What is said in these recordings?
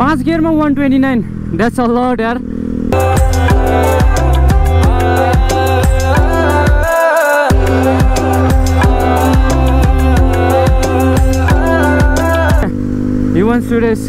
5 गियरमा 129 that's a lot यार। He wants to race.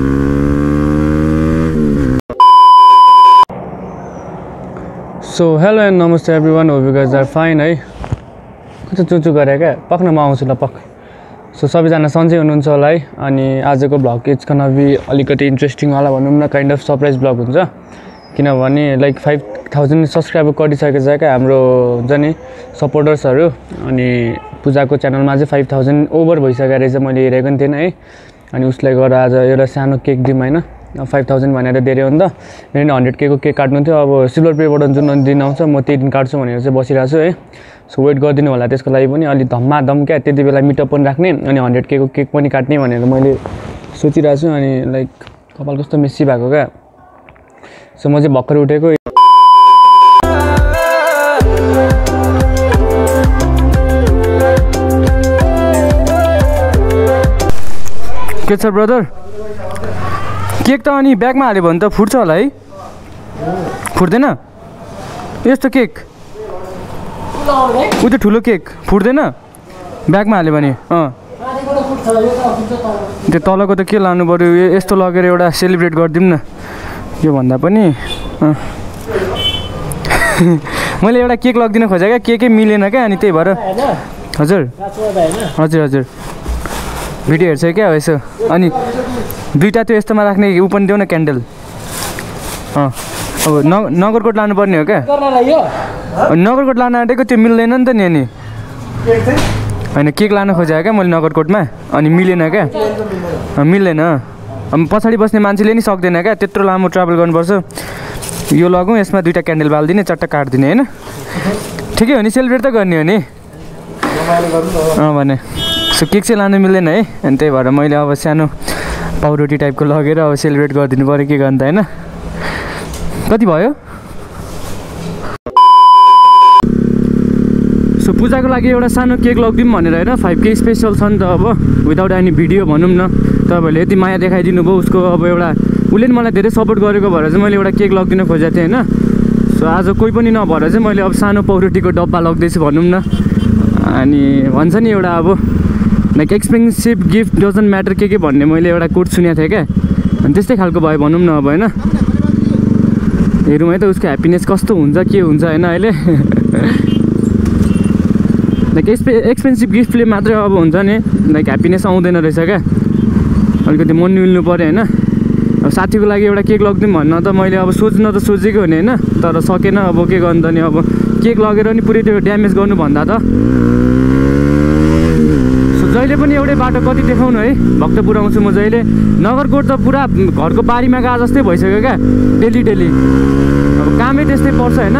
So hello and namaste everyone, hope you guys are fine है। कस्तो चुचु गरे क्या पक्न म आउँछु ल पक। सो सबैजना सन्चै हुनुहुन्छ होला है। अनि आजको भ्लग इट्स गना बी अलिकति इन्ट्रेस्टिङ होला भनौँ न, काइन्ड अफ सरप्राइज भ्लग हुन्छ। किनभने लाइक 5000 सब्सक्राइबर गरिसकेको छ क्या हाम्रो हुन्छ नि सपोर्टर्सहरू। अनि पूजाको च्यानलमा चाहिँ 5000 ओभर भइसकेको रहेछ, मैले हेरेको नि थिएन है। अनि उसलाई गएर आज एउटा सानो केक दिउँ होइन, 5000 भनेर धेरै हो नि त। मेरो 100K को केक काट्नु थियो, अब सिल्भर प्लेबाट जुन दिन आउँछ म त्यही दिन काट्छु भनेर चाहिँ बसिरहेको छु है। सो वेट गरिदिनु होला त्यसको लागि पनि, अलि धम्माधम क्या त्यति बेला मिटअप पनि राख्ने अनि 100K को केक पनि काट्ने भनेर मैले सोचिरहेको छु। अनि लाइक कपाल कस्तो मेसी भएको क्या। सो म चाहिँ भर्खर उठेको। के छ ब्रदर? केक त अनि ब्यागमा हाल्यो भने त फुट्छ होला है? फुट्दैन यस्तो केक? उ त्यो ठुलो केक फुट्दैन ब्यागमा हाल्यो भने? त्यो तलको त के लानु पऱ्यो, यस्तो लगेर एउटा सेलिब्रेट गरिदिउँ न यो भन्दा पनि। मैले एउटा केक लगिदिन खोजेँ क्या, केकै मिलेन क्या, अनि त्यही भएर। हजुर हजुर हजुर भिडियो हेर्छ क्या यसो। अनि दुईवटा त्यो यस्तोमा राख्ने ऊ पनि देऊ न क्यान्डल। अब नगरकोट लानुपर्ने हो क्या? नगरकोट लान आँटेको त्यो मिल्दैन नि त नि। अनि होइन केक लान खोजेको क्या मैले नगरकोटमा, अनि मिलेन क्या, मिल्दैन। अब पछाडि बस्ने मान्छेले नि सक्दैन क्या, त्यत्रो लामो ट्राभल गर्नुपर्छ। यो लगौँ, यसमा दुईवटा क्यान्डल बालिदिने, चट्टा काटिदिने होइन। ठिकै हो नि, सेलिब्रेट त गर्ने हो नि भने। सो केक चाहिँ लानु मिल्दैन है, अनि त्यही भएर मैले अब सानो पाउरोटी टाइपको लगेर अब सेलिब्रेट गरिदिनु पऱ्यो, के गर्नु त होइन। कति भयो? सो पूजाको लागि एउटा सानो केक लगिदिउँ भनेर होइन, 5K स्पेसल छ नि त। अब विदाउट एनी भिडियो भनौँ न, तपाईँहरूले यति माया देखाइदिनु भयो उसको। अब एउटा उसले मलाई धेरै सपोर्ट गरेको भएर चाहिँ मैले एउटा केक लगिदिन खोजेको थिएँ होइन। सो आज कोही पनि नभएर चाहिँ मैले अब सानो पाउरोटीको डब्बा लग्दैछु भनौँ न। अनि भन्छ नि एउटा अब like expensive gift doesn't matter के भन्ने मैले एउटा कोट सुनेको थिएँ क्या। अनि त्यस्तै खालको भयो भनौँ न अब होइन। हेरौँ है त उसको ह्याप्पिनेस कस्तो हुन्छ के हुन्छ होइन अहिले। लाइक एक्सपेन्सिभ गिफ्टले मात्रै अब हुन्छ नि लाइक ह्याप्पिनेस आउँदैन रहेछ क्या, अलिकति मन मिल्नु पऱ्यो होइन। अब साथीको लागि एउटा केक लगिदिउँ भन्न त मैले अब सोच्न त सोचेको हो नि होइन, तर सकेन। अब के गर्नु त नि, अब केक लगेर नि पुरै त्यो ड्यामेज गर्नुभन्दा त जहिले पनि एउटै बाटो कति देखाउनु है, भक्त पुऱ्याउँछु म जहिले। नगरकोट त पुरा घरको बारीमा गए जस्तै भइसक्यो क्या, डेली डेली। अब कामै त्यस्तै पर्छ होइन।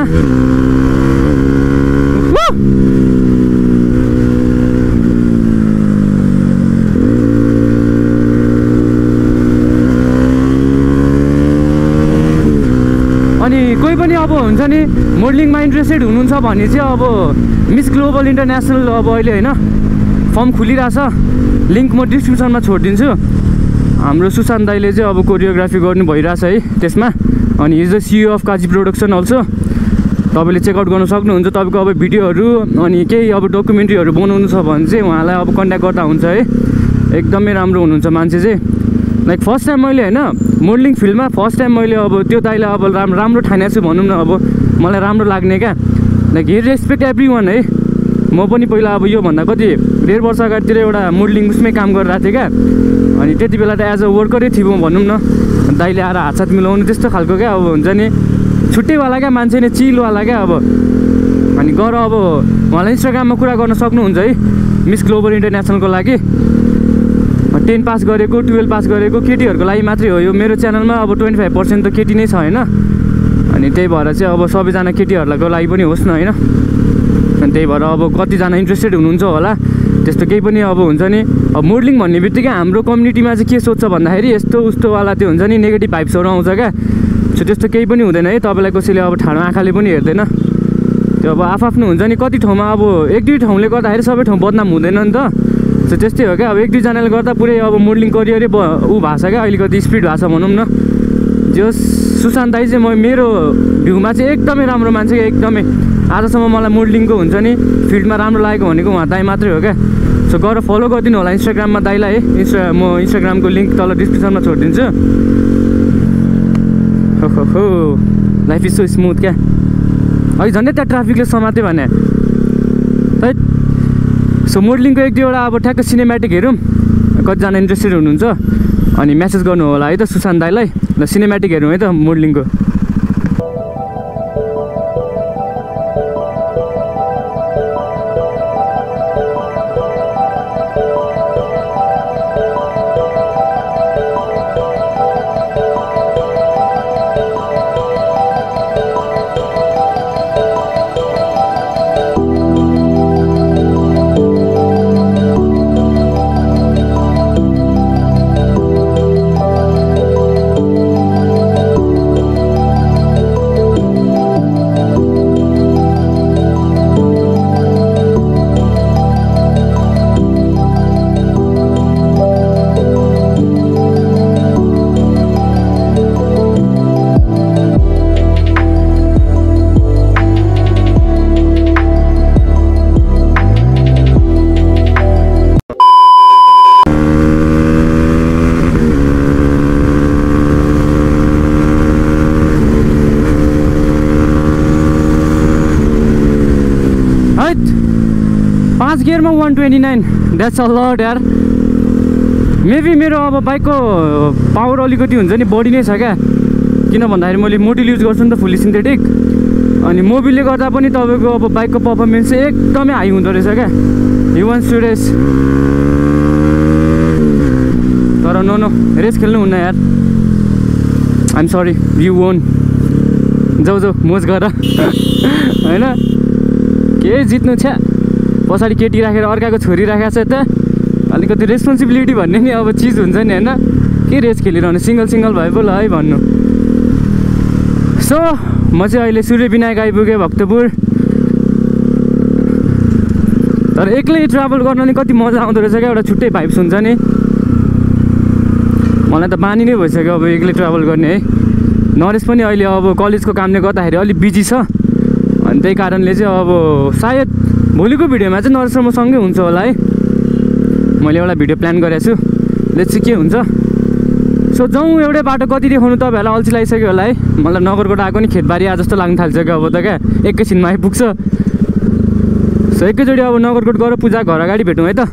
अनि कोही पनि अब हुन्छ नि मोडलिङमा इन्ट्रेस्टेड हुनुहुन्छ भने चाहिँ अब मिस ग्लोबल इन्टरनेसनल अब अहिले होइन फर्म खुलिरहेछ, लिङ्क म डिस्क्रिप्सनमा छोडिदिन्छु। हाम्रो सुशान्त दाइले चाहिँ अब कोरियोग्राफी गर्नु भइरहेछ है त्यसमा। अनि is the CEO of Kazi production also. तपाईँले चेकआउट गर्नु सक्नुहुन्छ। तपाईँको अब भिडियोहरू अनि केही अब डकुमेन्ट्रीहरू बनाउनु छ भने चाहिँ उहाँलाई अब कन्ट्याक्ट गर्दा हुन्छ है। एकदमै राम्रो हुनुहुन्छ मान्छे चाहिँ। लाइक फर्स्ट टाइम मैले होइन मोडलिङ फिल्डमा फर्स्ट टाइम मैले अब त्यो दाइलाई अब राम्रो ठानेको छु भनौँ न। अब मलाई राम्रो लाग्ने क्या, like he respect everyone है। म पनि पहिला अब योभन्दा कति 1.5 वर्ष अगाडितिर एउटा मोडलिङ उसमै काम गरिरहेको थिएँ क्या। अनि त्यति बेला त एज अ वर्करै थियौँ भनौँ न। दाइले आएर हातसाथ मिलाउनु त्यस्तो खालको क्या अब हुन्छ नि, छुट्टैवाला क्या मान्छे नि, चिलवाला क्या अब। अनि गएर अब उहाँलाई इन्स्टाग्राममा कुरा गर्न सक्नुहुन्छ है मिस ग्लोबल इन्टरनेसनलको लागि। 10 पास गरेको 12 पास गरेको केटीहरूको लागि मात्रै हो यो। मेरो च्यानलमा अब 25% त केटी नै छ होइन। अनि त्यही भएर चाहिँ अब सबैजना केटीहरूको लागि पनि होस् न होइन। अनि त्यही भएर अब कतिजना इन्ट्रेस्टेड हुनुहुन्छ होला, त्यस्तो केही पनि अब हुन्छ नि। अब मोडलिङ भन्ने बित्तिकै हाम्रो कम्युनिटीमा चाहिँ के सोध्छ भन्दाखेरि यस्तो उस्तोवाला त्यो हुन्छ नि, नेगेटिभ भाइब्सहरू आउँछ क्या। सो त्यस्तो केही पनि हुँदैन है। तपाईँलाई कसैले अब ठाडो आँखाले पनि हेर्दैन। त्यो अब आफ्नो हुन्छ नि, कति ठाउँमा अब एक दुई ठाउँले गर्दाखेरि सबै ठाउँ बदनाम हुँदैन नि त। सो त्यस्तै हो क्या अब 1-2जनाले गर्दा पुरै अब मोडलिङ करियरै ऊ भएको छ क्या अलिकति स्पिड भएको छ भनौँ न जो सुशान्त दाइ चाहिँ मेरो भ्यूमा चाहिँ एकदमै राम्रो मान्छे क्या एकदमै आजसम्म मलाई मोडलिङको हुन्छ नि फिल्डमा राम्रो लागेको भनेको उहाँ दाइ मात्रै हो क्या सो गएर फलो गरिदिनु होला इन्स्टाग्राममा दाइलाई है म इन्स्टाग्रामको लिङ्क तल डिस्क्रिप्सनमा छोडिदिन्छु हो लाइफ इज सो स्मुथ क्या अघि झन्डै त्यहाँ ट्राफिकले समात्यो भने है सो मोडलिङको 1-2वटा अब ठ्याक्क सिनेमेटिक हेरौँ कतिजना इन्ट्रेस्टेड हुनुहुन्छ अनि मेसेज गर्नु होला है त सुशान्त दाइलाई ल सिनेमेटिक हेरौँ है त मोडलिङको गियरमा 129 द्याट्स अ लट यार मेबी मेरो अब बाइकको पावर अलिकति हुन्छ नि बढी नै छ क्या किन भन्दाखेरि मैले मोबिल युज गर्छु नि त फुल्ली सिन्थेटिक अनि मोबिलले गर्दा पनि तपाईँको अब बाइकको पर्फर्मेन्स चाहिँ एकदमै हाई हुँदो रहेछ क्या यु वान्ट्स टु रेस तर नो रेस खेल्नु हुन्न यार आइएम सरी यु वोन जाऊ मोज गर होइन के जित्नु छ पछाडि केटी राखेर अर्काको छोरी राखेको छ यता अलिकति रेस्पोन्सिबिलिटी भन्ने नि अब चिज हुन्छ नि होइन के रेस खेलिरहनु सिङ्गल भए पो ल है भन्नु सो म चाहिँ अहिले सूर्यविनायक आइपुगेँ भक्तपुर तर एक्लै ट्राभल गर्न नि कति मजा आउँदो रहेछ क्या एउटा छुट्टै भाइब्स हुन्छ नि मलाई त बानी नै भइसक्यो अब एक्लै ट्राभल गर्ने है नरेश पनि अहिले अब कलेजको कामले गर्दाखेरि अलिक बिजी छ अनि त्यही कारणले चाहिँ अब सायद भोलिको भिडियोमा चाहिँ नरेश र म सँगै हुन्छ होला है मैले एउटा भिडियो प्लान गरेको छु लेट्स सी के हुन्छ सो जाउँ एउटै बाटो कति देखाउनु तपाईँहरूलाई अल्छी लागिसक्यो होला है मलाई नगरकोट आएको नि खेतबारी आ जस्तो लाग्न थालिसक्यो अब त क्या एकैछिनमा आइपुग्छ सो एकैचोटि अब नगरकोट गएर पूजा घर अगाडि भेटौँ है त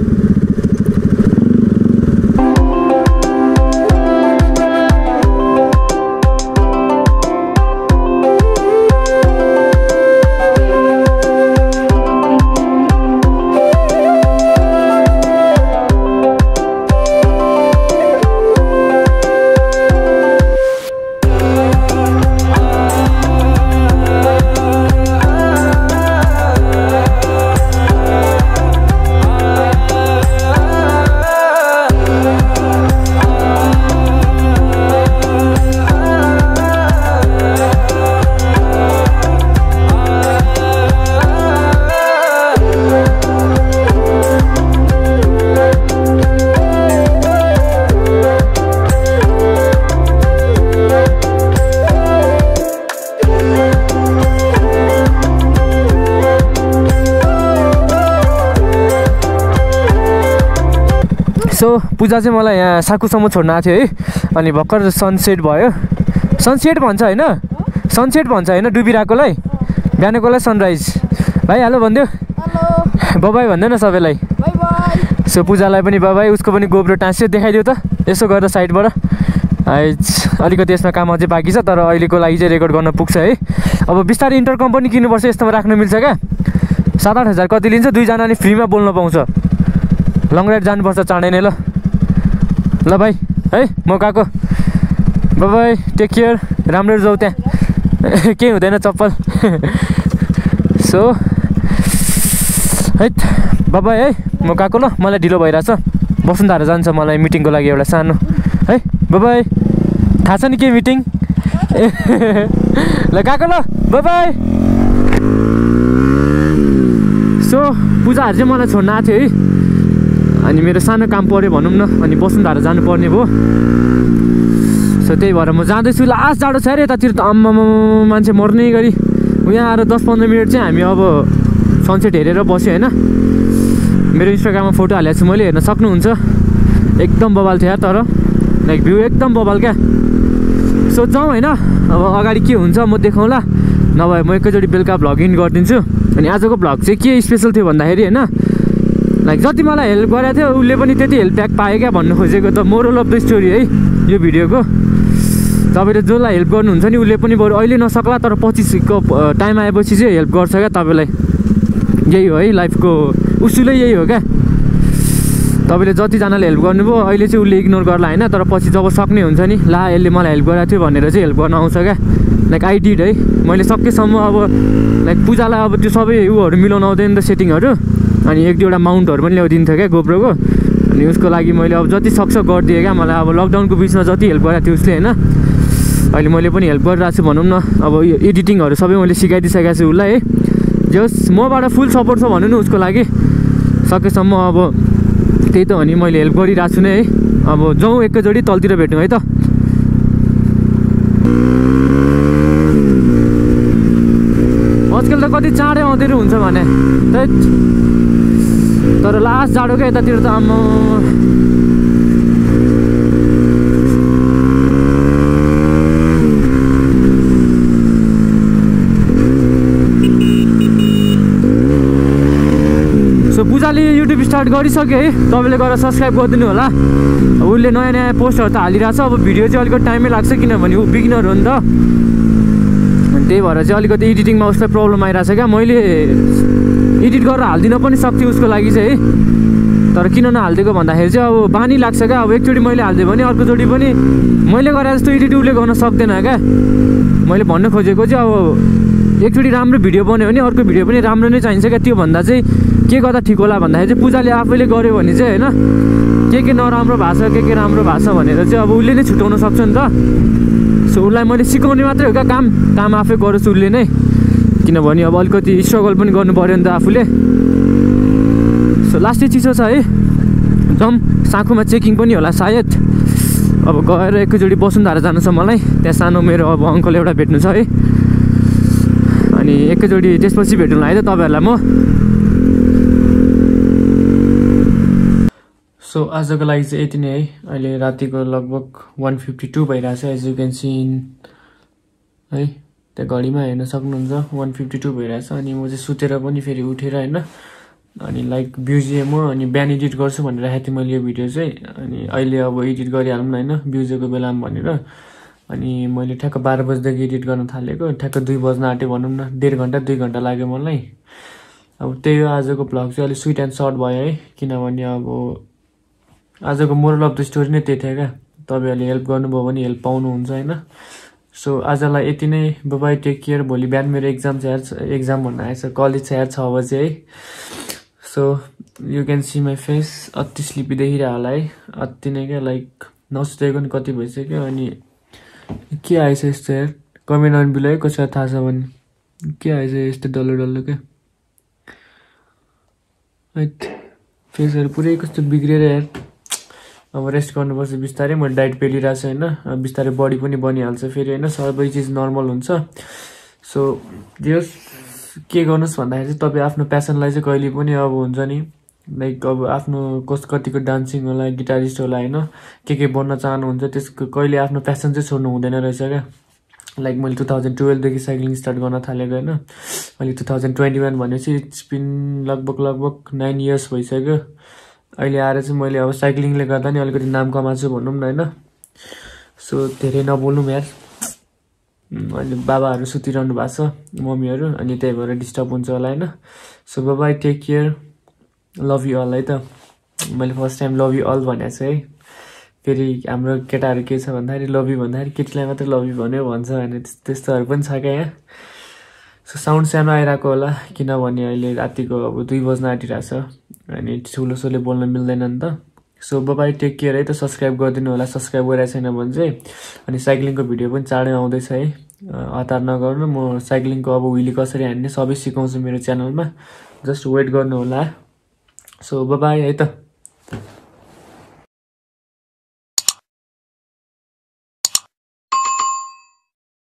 सो पूजा चाहिँ मलाई यहाँ साकुसम्म छोड्न आएको थियो है अनि भर्खर सनसेट भयो सनसेट भन्छ होइन सनसेट भन्छ होइन डुबिरहेकोलाई बिहानकोलाई सनराइज भाइ हेलो भनिदेऊ बाबाई भन्दैन सबैलाई सो पूजालाई पनि बाबाई उसको पनि गोब्रो टाँस्यो देखाइदियो त यसो गरेर साइडबाट अलिकति यसमा काम अझै बाँकी छ तर अहिलेको लागि चाहिँ रेकर्ड गर्न पुग्छ है अब बिस्तारै इन्टरकम पनि किन्नुपर्छ यस्तोमा राख्न मिल्छ क्या 7-8 हजार कति लिन्छ दुईजना अनि फ्रीमा बोल्न पाउँछ लङ राइड जानुपर्छ चाँडै नै ल भाइ है म गएको बाबाई टेक केयर राम्ररी जाऊ त्यहाँ केही हुँदैन चप्पल सो है बाबाई है म गएको ल मलाई ढिलो भइरहेछ वसुन्धरा जान्छ मलाई मिटिङको लागि एउटा सानो है बाबाई थाहा छ नि के मिटिङ ल गएको ल बाबाई सो पूजाहरू चाहिँ मलाई छोड्न आएको थियो है अनि मेरो सानो काम पऱ्यो भनौँ न, अनि बसुन्धारा जानुपर्ने भयो। सो त्यही भएर म जाँदैछु। लास्ट जाडो छ अरे यतातिर त, आम्मामा मान्छे मर्ने गरी। यहाँ आएर 10-15 मिनट चाहिँ हामी अब सनसेट हेरेर बस्यो होइन। मेरो इन्स्टाग्राममा फोटो हालेको छु मैले, हेर्न सक्नुहुन्छ। एकदम बबाल थियो तर लाइक भ्यू एकदम बबाल क्या। सो जाउँ होइन, अब अगाडि के हुन्छ म देखाउँला, नभए म एकैचोटि बेलुका भ्लग इन गरिदिन्छु। अनि आजको भ्लग चाहिँ के स्पेसल थियो भन्दाखेरि होइन, लाइक जति मलाई हेल्प गरेको थियो उसले पनि त्यति हेल्प ब्याक पायो क्या भन्नु खोजेको त मोरल अफ द स्टोरी है यो भिडियोको। तपाईँले जसलाई हेल्प गर्नुहुन्छ नि उसले पनि बरु अहिले नसक्ला तर 25को टाइम आएपछि चाहिँ हेल्प गर्छ क्या तपाईँलाई। यही हो है लाइफको उसूलै यही हो क्या। तपाईँले जतिजनाले हेल्प गर्नुभयो अहिले चाहिँ उसले इग्नोर गर्ला होइन, तर पछि जब सक्ने हुन्छ नि, ला यसले मलाई हेल्प गरेको थियो भनेर चाहिँ हेल्प गर्न आउँछ क्या। लाइक आई डिड है, मैले सकेसम्म अब लाइक पूजालाई अब त्यो सबै उहरू मिलाउन आउँदैन त सेटिङहरू, अनि एक दुईवटा माउन्टहरू पनि ल्याइदिन्थ्यो क्या गोप्रोको। अनि उसको लागि मैले अब जति सक्छ गरिदिएँ क्या। मलाई अब लकडाउनको बिचमा जति हेल्प गरेको थियो उसले होइन, अहिले मैले पनि हेल्प गरिरहेको छु भनौँ न। अब यो एडिटिङहरू सबै मैले सिकाइदिइसकेको छु उसलाई है। जस मबाट फुल सपोर्ट छ भनौँ न उसको लागि। सकेसम्म अब त्यही त हो नि, मैले हेल्प गरिरहेको छु नै है। अब जाउँ एकैचोटि तलतिर भेटौँ है त। आजकल त कति चाँडै आउँदैहरू हुन्छ भने तर लास्ट जाडो क्या यतातिर त। आम्मा सो पूजाले युट्युब स्टार्ट गरिसक्यो है, तपाईँले गएर सब्सक्राइब गरिदिनु होला। उसले नयाँ नयाँ पोस्टहरू त हालिरहेछ। अब भिडियो चाहिँ अलिकति टाइमै लाग्छ किनभने ऊ बिगिनर हो नि त। अनि त्यही भएर चाहिँ अलिकति एडिटिङमा उसलाई प्रब्लम आइरहेछ क्या। मैले एडिट गरेर हालिदिन पनि सक्थेँ उसको लागि चाहिँ है, तर किन नहालिदिएको भन्दाखेरि चाहिँ अब बानी लाग्छ क्या। अब एकचोटि मैले हालिदिएँ भने अर्कोचोटि पनि मैले गरे जस्तो एडिट उसले गर्न सक्दैन क्या। मैले भन्न खोजेको चाहिँ अब एकचोटि राम्रो भिडियो बन्यो भने अर्को भिडियो पनि राम्रो नै चाहिन्छ क्या। त्यो भन्दा चाहिँ के गर्दा ठिक होला भन्दाखेरि चाहिँ पूजाले आफैले गर्यो भने चाहिँ होइन के नराम्रो भएको छ के राम्रो भएको छ भनेर चाहिँ अब उसले नै छुट्याउन सक्छ नि त। सो उसलाई मैले सिकाउने मात्रै हो क्या, काम आफै गरोस् उसले नै, किनभने अब अलिकति स्ट्रगल पनि गर्नु पऱ्यो नि त आफूले। सो लास्टै चिसो छ है, जाउँ। साँखुमा चेकिङ पनि होला सायद। अब गएर एकैचोटि बसुन्धारा जानु छ मलाई, त्यहाँ सानो मेरो अब अङ्कल एउटा भेट्नु छ है। अनि एकैचोटि त्यसपछि भेटौँला है त तपाईँहरूलाई म। सो आजको लागि चाहिँ यति नै है। अहिले रातिको लगभग 1:52 भइरहेछ as you can see in है, त्यहाँ घडीमा हेर्न सक्नुहुन्छ 1:52 भइरहेछ। अनि म चाहिँ सुतेर पनि फेरि उठेर होइन, अनि लाइक ब्युजिएम हो, अनि बिहान एडिट गर्छु भनेर राखेको थिएँ मैले यो भिडियो चाहिँ। अनि अहिले अब एडिट गरिहालौँ न होइन ब्युजेको बेलामा भनेर। अनि मैले ठ्याक्क 12 बजीदेखि एडिट गर्न थालेको, ठ्याक्क 2 बज्न आँट्यो भनौँ न। 1.5 घन्टा 2 घन्टा लाग्यो मलाई। अब त्यही हो आजको भ्लग चाहिँ अलिक स्विट एन्ड सर्ट भयो है, किनभने अब आजको मोरल अफ द स्टोरी नै त्यही थियो क्या। तपाईँहरूले हेल्प गर्नुभयो भने हेल्प पाउनुहुन्छ होइन। सो आजलाई यति नै, बाई टेक केयर। भोलि बिहान मेरो एक्जाम भन्न आएछ, कलेज छ यार 6 बजे है। So you can see my face, अति स्लिपी देखिरह होला है, अति नै क्या। लाइक नसुतेको नि कति भइसक्यो। अनि के आएछ यस्तो यार, कमेन्ट गर्नु बिल है कसैलाई थाहा छ भने के आएछ यस्तो डल्लो डल्लो क्या। फेसहरू पुरै कस्तो बिग्रेर यार। अब रेस्ट गर्नुपर्छ बिस्तारै। मैले डाइट पेलिरहेको छु होइन, बिस्तारै बडी पनि बनिहाल्छ फेरि होइन, सबै चिज नर्मल हुन्छ। सो जस के गर्नुहोस् भन्दाखेरि चाहिँ तपाईँ आफ्नो प्यासनलाई चाहिँ कहिले पनि अब हुन्छ नि, लाइक अब आफ्नो कतिको डान्सिङ होला, गिटारिस्ट होला होइन, के बन्न चाहनुहुन्छ त्यसको कहिले आफ्नो प्यासन चाहिँ छोड्नु हुँदैन रहेछ क्या। लाइक मैले 2012 देखि साइक्लिङ स्टार्ट गर्न थालेको होइन, अहिले 2021 भनेपछि इट्स बिन लगभग 9 इयर्स भइसक्यो। अहिले आएर चाहिँ मैले अब साइक्लिङले गर्दा नि अलिकति नाम कमाएको भनौँ न होइन। सो धेरै नबोल्नु यार, अहिले बाबाहरू सुतिरहनु भएको छ, मम्मीहरू, अनि त्यही भएर डिस्टर्ब हुन्छ होला होइन। So bye take care, love you all है त। मैले first time love you all भनेको छु है। फेरि हाम्रो केटाहरू के छ भन्दाखेरि लभ यु भन्दाखेरि केटीलाई मात्रै लभ यु भन्यो भन्छ भने त्यस्तोहरू पनि छ क्या यहाँ। सो साउन्ड सानो आइरहेको होला किनभने अहिले रातिको अब 2 बज्न आँटिरहेछ, अनि ठुलो सोले बोल्न मिल्दैन नि त। सो बाई टेक केयर है त। सब्सक्राइब गरिदिनु होला सब्सक्राइब गरेको छैन भने चाहिँ। अनि साइक्लिङको भिडियो पनि चाँडै आउँदैछ है, हतार नगर्नु। म साइक्लिङको अब व्हिली कसरी हान्ने सबै सिकाउँछु मेरो च्यानलमा, जस्ट वेट गर्नु होला। सो बाई है त।